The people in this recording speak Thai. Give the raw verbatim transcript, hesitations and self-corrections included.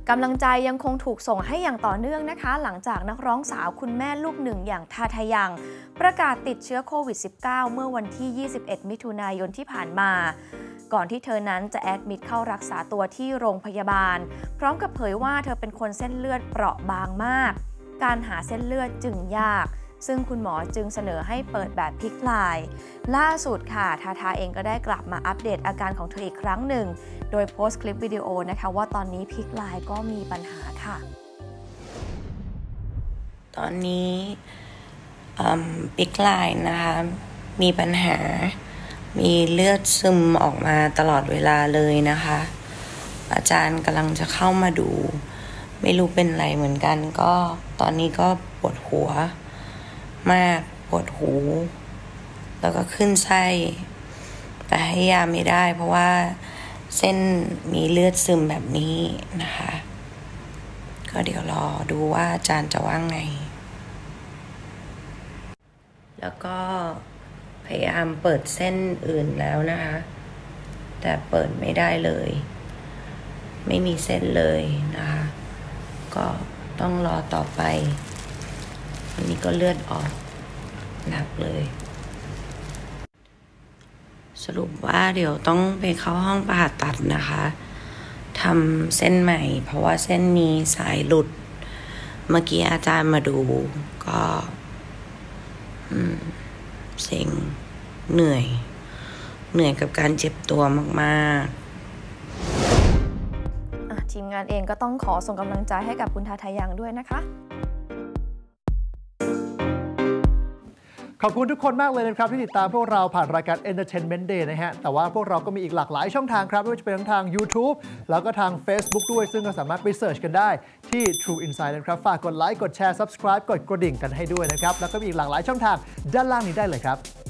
กำลังใจยังคงถูกส่งให้อย่างต่อเนื่องนะคะหลังจากนักร้องสาวคุณแม่ลูกหนึ่งอย่างทาทายังประกาศติดเชื้อโควิด สิบเก้า เมื่อวันที่ ยี่สิบเอ็ด มิถุนายนที่ผ่านมาก่อนที่เธอนั้นจะแอดมิดเข้ารักษาตัวที่โรงพยาบาลพร้อมกับเผยว่าเธอเป็นคนเส้นเลือดเปราะบางมากการหาเส้นเลือดจึงยากซึ่งคุณหมอจึงเสนอให้เปิดแบบพลิกไลน์ล่าสุดค่ะทาทาเองก็ได้กลับมาอัปเดตอาการของเธออีกครั้งหนึ่งโดยโพสต์คลิปวิดีโอนะคะว่าตอนนี้พลิกไลน์ก็มีปัญหาค่ะตอนนี้พลิกไลน์นะคะมีปัญหามีเลือดซึมออกมาตลอดเวลาเลยนะคะอาจารย์กำลังจะเข้ามาดูไม่รู้เป็นอะไรเหมือนกันก็ตอนนี้ก็ปวดหัวมากปวดหูแล้วก็ขึ้นไส้แต่ให้ยาไม่ได้เพราะว่าเส้นมีเลือดซึมแบบนี้นะคะก็เดี๋ยวรอดูว่าอาจารย์จะว่าไงแล้วก็พยายามเปิดเส้นอื่นแล้วนะคะแต่เปิดไม่ได้เลยไม่มีเส้นเลยนะคะก็ต้องรอต่อไปอันนี้ก็เลือดออกหนักเลยสรุปว่าเดี๋ยวต้องไปเข้าห้องผ่าตัดนะคะทำเส้นใหม่เพราะว่าเส้นนี้สายหลุดเมื่อกี้อาจารย์มาดูก็อืมเซ็งเหนื่อยเหนื่อยกับการเจ็บตัวมากๆทีมงานเองก็ต้องขอส่งกำลังใจให้กับคุณทาทายังด้วยนะคะขอบคุณทุกคนมากเลยนะครับที่ติดตามพวกเราผ่านรายการ Entertainment Day นะฮะแต่ว่าพวกเราก็มีอีกหลากหลายช่องทางครับไม่ว่าจะเป็นทั้งทาง YouTube แล้วก็ทาง Facebook ด้วยซึ่งก็สามารถไปเสิร์ชกันได้ที่ True Insight นะครับฝากกดไลค์กดแชร์ Subscribe กดกระดิ่งกันให้ด้วยนะครับแล้วก็มีอีกหลากหลายช่องทางด้านล่างนี้ได้เลยครับ